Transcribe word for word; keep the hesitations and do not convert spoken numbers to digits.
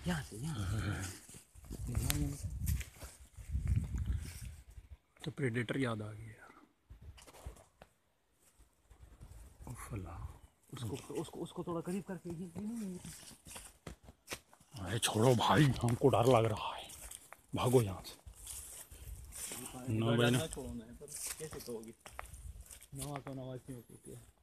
यहाँ से यहाँ तो प्रेडेटर याद आ गया यार। उफला उसको उसको उसको थोड़ा करीब करके ये नहीं। अरे छोड़ो भाई, हमको डर लग रहा है, भागो यहाँ से। नौ बजे ना छोड़ो ना, पर कैसे कहोगे? नवा तो नवा क्यों होती है।